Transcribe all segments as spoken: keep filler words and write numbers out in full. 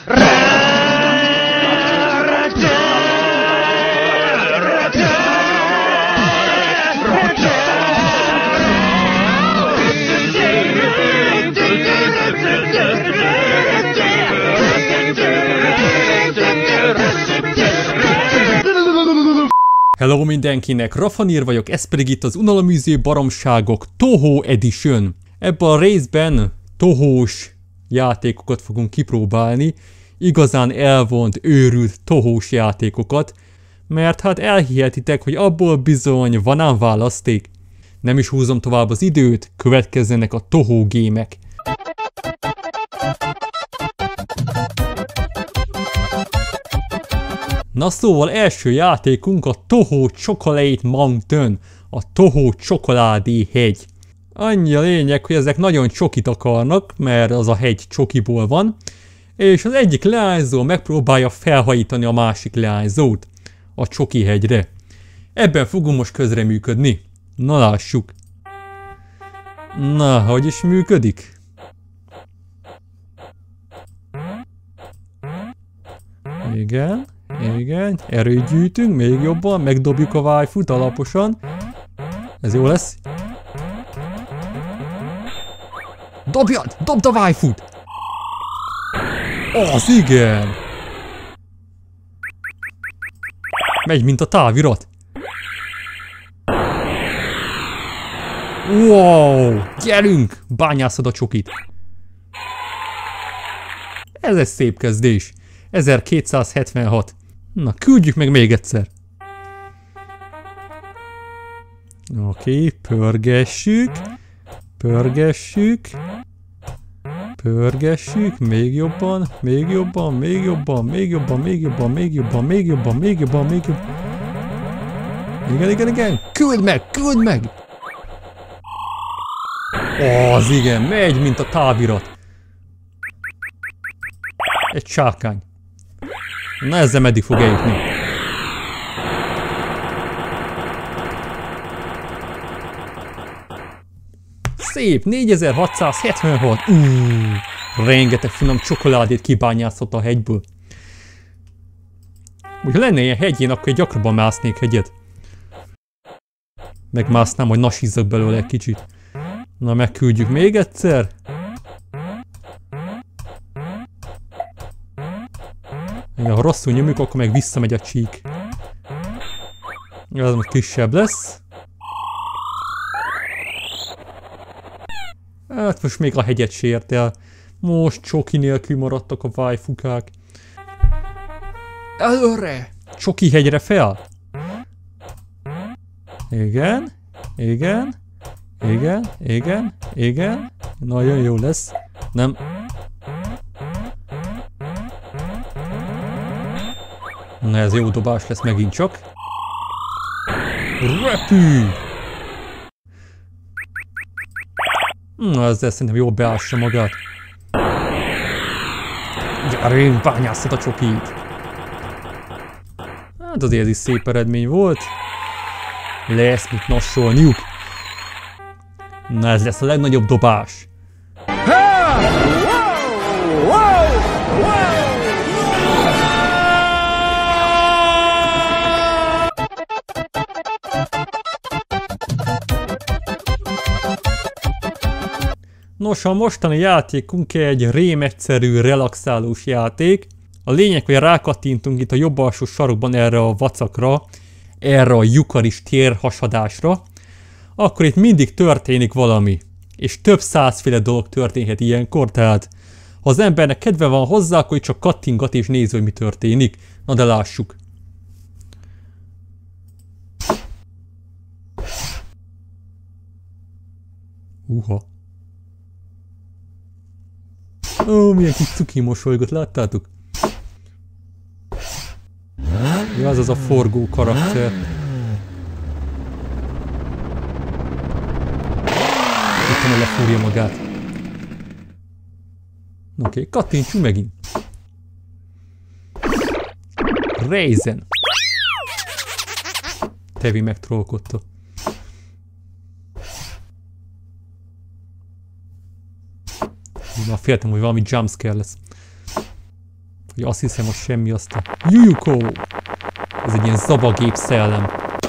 Hello mindenkinek, Rafanir vagyok, ez pedig itt az Unaloműző Baromságok Toho Edition. Ebben a részben tohós játékokat fogunk kipróbálni, igazán elvont, őrült tohós játékokat, mert hát elhihetitek, hogy abból bizony van ám választék. Nem is húzom tovább az időt, következzenek a Toho gémek. Na szóval első játékunk a Toho Chocolate Mountain, a Toho Csokoládé hegy. Annyi a lényeg, hogy ezek nagyon csokit akarnak, mert az a hegy csokiból van, és az egyik leányzó megpróbálja felhajítani a másik leányzót a csoki hegyre. Ebben fogunk most közreműködni. Na lássuk. Na, hogy is működik? Igen. Igen, erőt gyűjtünk, még jobban, megdobjuk a waifu-t alaposan. Ez jó lesz. Dobjad! Dobd a waifu-t! Az igen! Megy, mint a távirat. Wow! Gyerünk! Bányászod a csokit. Ez egy szép kezdés. ezerkétszázhetvenhat. Na, küldjük meg még egyszer. Oké, okay, pörgessük. Pörgessük. Pörgessük. Még jobban, még jobban, még jobban, még jobban, még jobban, még jobban, még jobban, még jobban, még jobban. Igen, igen, igen. Küld meg, küld meg! Az igen, megy, mint a távirat. Egy sárkány. Na ezzel meddig fog eljutni? Szép, négyezer-hatszázhetvenhat. Uuuuh, rengeteg finom csokoládét kibányászott a hegyből. Hogyha lenne ilyen hegyén, akkor gyakrabban másznék hegyet. Megmásznám, hogy nasízzak belőle egy kicsit. Na, megküldjük még egyszer. Ha rosszul nyomjuk, akkor meg visszamegy a csík. Ez most kisebb lesz. Hát most még a hegyet sért el. Most csoki nélkül maradtak a waifukák. Előre! Csoki hegyre fel! Igen, igen, igen, igen, igen. Nagyon jó lesz. Nem. Na ez jó dobás lesz megint csak. Repű! Na ezzel szerintem jól beássa magát. Gyerünk, bányászat a csokit! Hát azért is szép eredmény volt. Lesz mit nassolniuk. Na ez lesz a legnagyobb dobás. Nos, a mostani játékunk egy rémegyszerű, relaxálós játék. A lényeg, hogy rákattintunk itt a jobb alsó sarokban erre a vacakra, erre a lyukaris térhasadásra, akkor itt mindig történik valami. És több százféle dolog történhet ilyenkor, tehát ha az embernek kedve van hozzá, akkor csak kattingat és néz, hogy mi történik. Na de lássuk. Uha. Ó, milyen kis cuki mosolygott, láttátok? Ja, az az a forgó karakter. Tudtam, hogy lefúrja magát. Oké, okay, kattintsunk megint. Raisin. Tevi megtrollkodta. Na, féltem, hogy valami jumpscare lesz. Hogy azt hiszem, hogy semmi, azt a Yuyuko. Ez egy ilyen zabagép szellem.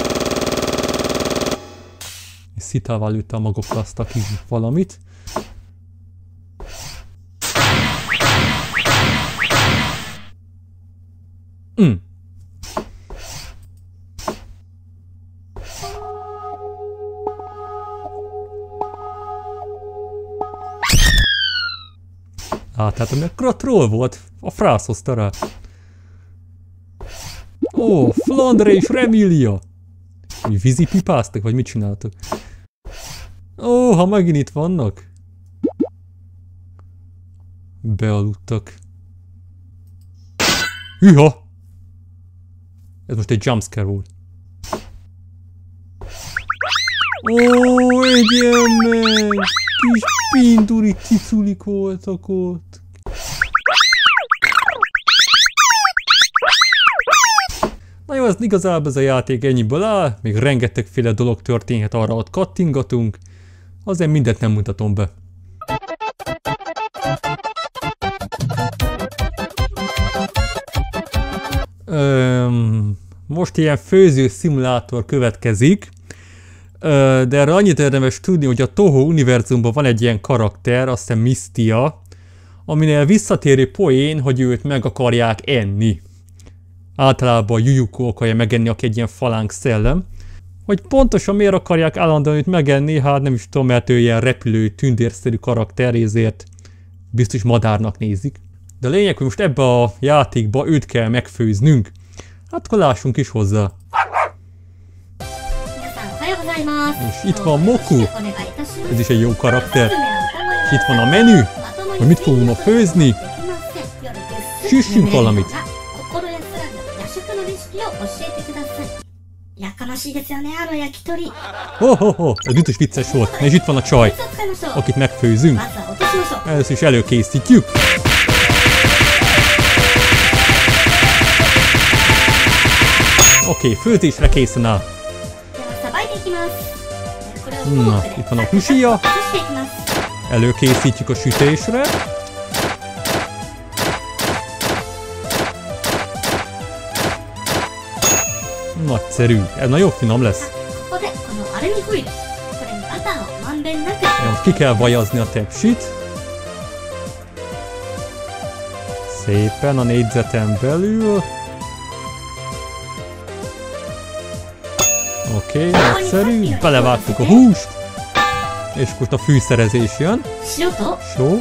És szitával lőtte a magokra azt a kis valamit. Mm. Hát, hát amikor troll volt, a frász hozta rá. Ó, Flandre és Remília! Hogy vízipipáztak, vagy mit csináltak? Ó, ha megint itt vannak. Bealudtak. Hűha! Ez most egy jumpscare volt. Ó, egyen meg! Kis pinduri ciculik voltak ott. Na jó, ez igazából ez a játék ennyiből áll, még rengetegféle dolog történhet, arra ott kattingatunk, azért mindent nem mutatom be. Öm, most ilyen főző szimulátor következik, Ö, de erre annyit érdemes tudni, hogy a Toho univerzumban van egy ilyen karakter, azt hiszem Mistia, aminél visszatérő poén, hogy őt meg akarják enni. Általában a Yuyuko akarja megenni, aki egy ilyen falánk szellem. Hogy pontosan miért akarják állandóan őt megenni, hát nem is tudom, mert ő ilyen repülő, tündérszerű karakter, ezért biztos madárnak nézik. De a lényeg, hogy most ebbe a játékba őt kell megfőznünk. Hát akkor lássunk is hozzá. És itt van Moku, ez is egy jó karakter. És itt van a menü, hogy mit fogunk ma főzni. Süssünk valamit. Ho, ho, ho, ez biztos vicces volt. És itt van a csaj, akit megfőzünk. Először is előkészítjük. Oké, okay, főzésre készen áll. Na, itt van a húsija. Előkészítjük a sütésre. Nagyszerű, ez nagyon finom lesz. Most ki kell vajazni a tepsit. Szépen a négyzeten belül. Oké, okay, nagyszerű, belevágtuk a húst, és most a fűszerezés jön. Só.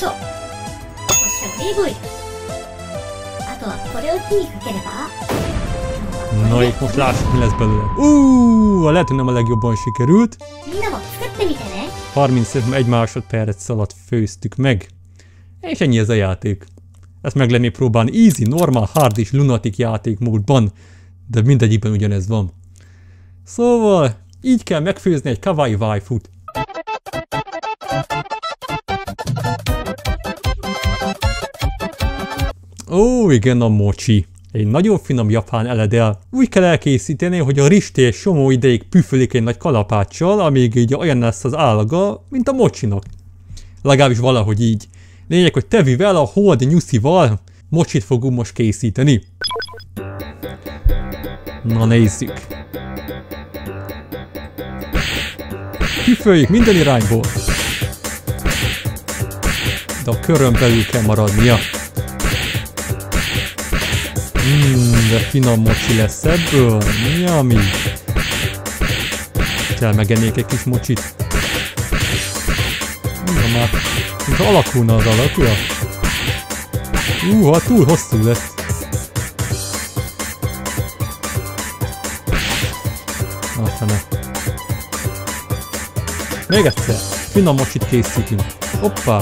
Na, itt most lássuk, mi lesz belőle. Uuuuh, lehet, hogy nem a legjobban sikerült. harmincegy másodperc alatt főztük meg. És ennyi ez a játék. Ezt meg lenné próbálni easy, normal, hard és lunatic játékmódban, de mindegyikben ugyanez van. Szóval, így kell megfőzni egy kawaii waifut. Ó, igen, a mochi. Egy nagyon finom japán eledel. Úgy kell elkészíteni, hogy a rizstér somó ideig püfölik egy nagy kalapáccsal, amíg így olyan lesz az állaga, mint a mochinak. Legalábbis valahogy így. Lényeg, hogy tevivel, a hold nyuszival mocsit fogunk most készíteni. Na nézzük. Püföljük minden irányból. De a körön belül kell maradnia. Mmm, de finom mochi lesz ebből. Yummy. Kell megennék egy kis mocsit. Na már, mintha alakulna az alakja. Húha, túl hosszú lesz. Na fene. Még egyszer, finom mocsit készítünk. Hoppá!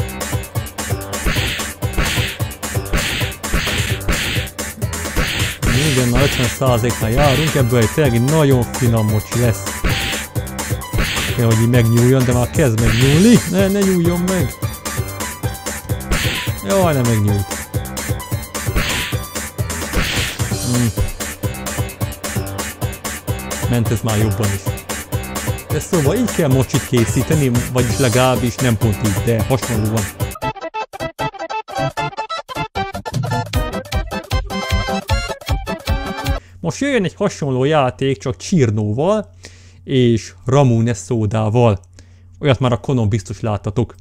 Igen, már ötven százaléknál járunk, ebből egy tényleg nagyon finom mocsi lesz. Kell, hogy így megnyúljon, de már kezd megnyúlni. Ne, ne nyúljon meg! Jaj, nem megnyúlt. Mm. Ment ez már jobban is. De szóval így kell mocsit készíteni, vagyis legalábbis nem pont így, de hasonlóan. Most jöjjön egy hasonló játék, csak Csirnóval és Ramune szódával. Olyat már a konon biztos láttatok.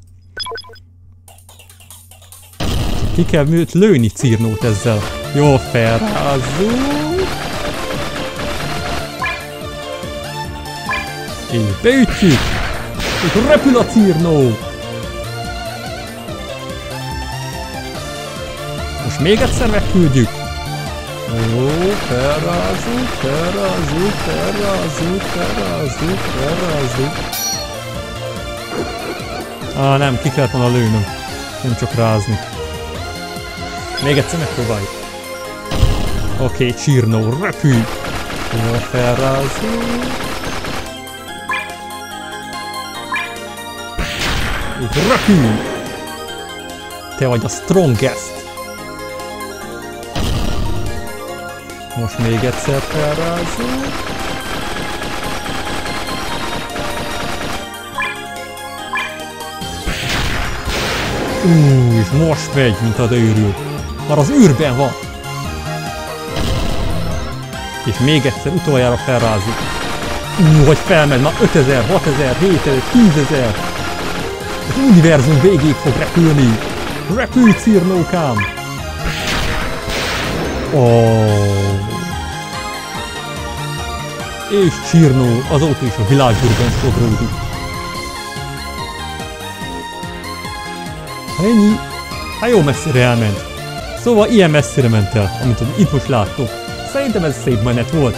Ki kell műt lőni Cirnót ezzel. Jó, felrázzuk. És beütjük. És repül a Cirnó. Most még egyszer megküldjük. Jó, felrázzuk, felrázzuk, felrázzuk, felrázzuk, felrázzuk. Á, nem, ki kellett volna lőnöm. Nem csak rázni. Még egyszer megpróbáljuk. Oké, okay, Csirnó, repülj! Jó, felrázzuk. Így repülj! Te vagy a strongest! Most még egyszer felrázzuk. Ú, és most megy, mint a őrül. Már az űrben van. És még egyszer utoljára felrázzuk. Ú, hogy felmegy, már ötezer, hatezer, hétezer, tízezer. Az univerzum végig fog repülni. Repülj, Cirnókám! Oh. És Csirnó azóta is a világűrben sodródik. Ennyi. Hát jó messzire elment. Szóval ilyen messzire ment el, amit itt most láttok. Szerintem ez szép menet volt.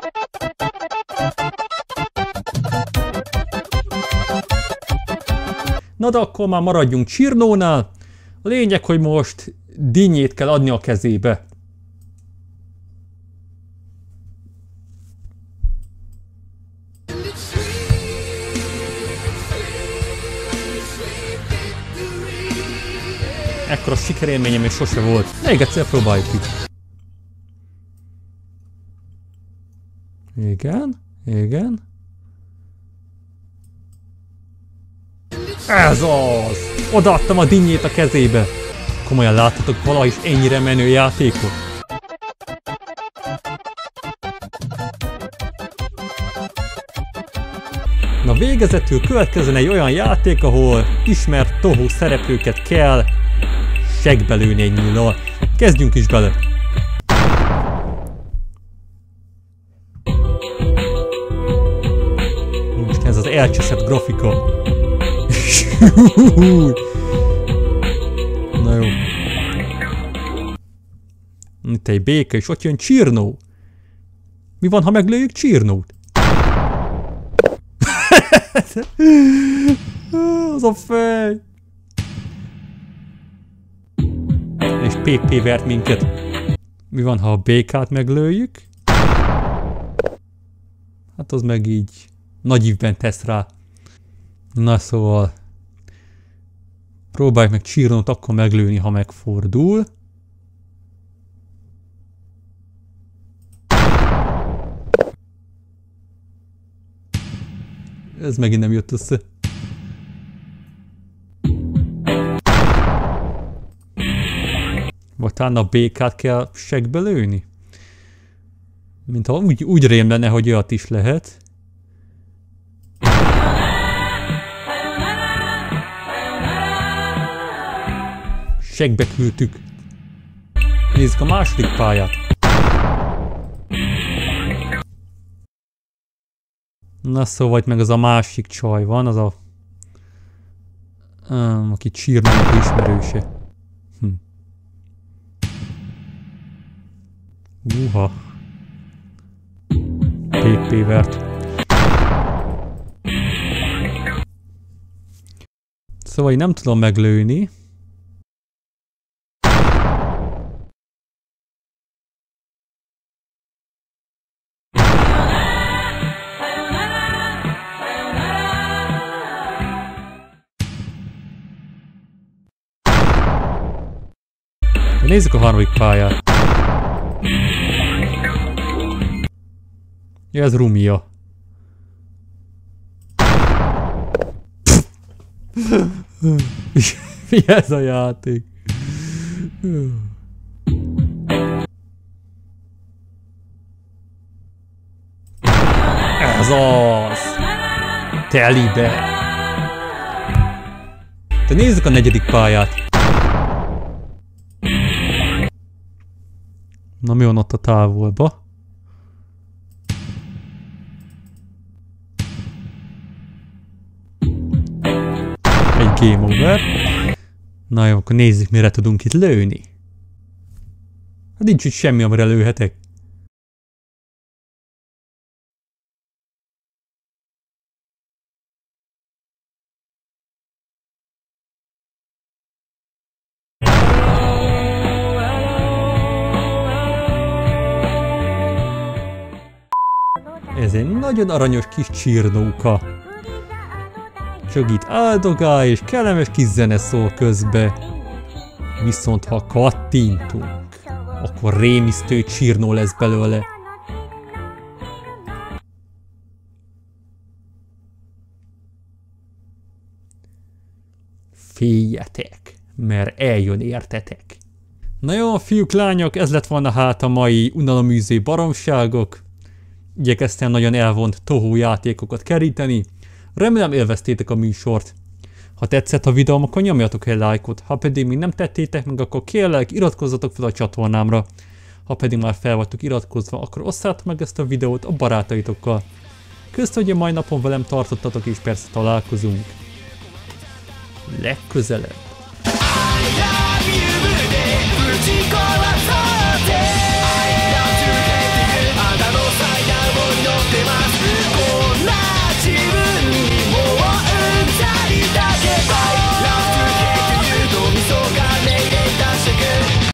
Na de akkor már maradjunk Csirnónál. A lényeg, hogy most dinnyét kell adni a kezébe. Ekkora sikerélményem még sose volt. Még egyszer próbáljuk itt. Igen, igen. Ez az! Odaadtam a dinnyét a kezébe. Komolyan láttatok valaha is ennyire menő játékot? Na végezetül következzen egy olyan játék, ahol ismert Toho szereplőket kell segbe lőni egy nyíllal. Kezdjünk is bele! Most ez az elcseszett grafika. Na jó. Itt egy béka, és ott jön Csirnó. Mi van, ha meglőjük Csirnót? Az a fej. És pé pé vert minket. Mi van, ha a békát meglőjük? Hát az meg így nagy ívben tesz rá. Na szóval próbáljuk meg Csirnót akkor meglőni, ha megfordul. Ez megint nem jött össze. Vagy talán a békát kell segbe lőni? Mintha úgy, úgy rém lenne, hogy olyat is lehet. Segbe küldtük. Nézzük a második pályát. Na szóval meg az a másik csaj van, az a... Um, aki Csirnónak ismerőse. Hm. Uha. pé pé vert. Szóval én nem tudom meglőni. Nézzük a harmadik pályát. Ja, ez Rumia. Mi ez a játék? Azaz! Telibe! De nézzük a negyedik pályát. Na mi van ott a távolba? Egy game over. Na jó, akkor nézzük, mire tudunk itt lőni. Hát nincs itt semmi, amire lőhetek. Ez egy nagyon aranyos kis csirnóka. Csak itt áldogál és kellemes kis zene szól közbe. Viszont ha kattintunk, akkor rémisztő csirnó lesz belőle. Féljetek, mert eljön értetek. Na jó, fiúk, lányok, ez lett volna hát a mai unaloműző baromságok. Igyekeztem nagyon elvont Toho játékokat keríteni. Remélem élveztétek a műsort. Ha tetszett a videóm, akkor nyomjatok egy lájkot. Ha pedig még nem tettétek meg, akkor kérlek, iratkozzatok fel a csatornámra. Ha pedig már fel vagytok iratkozva, akkor osszátok meg ezt a videót a barátaitokkal. Köszönöm, hogy a mai napon velem tartottatok, és persze találkozunk legközelebb.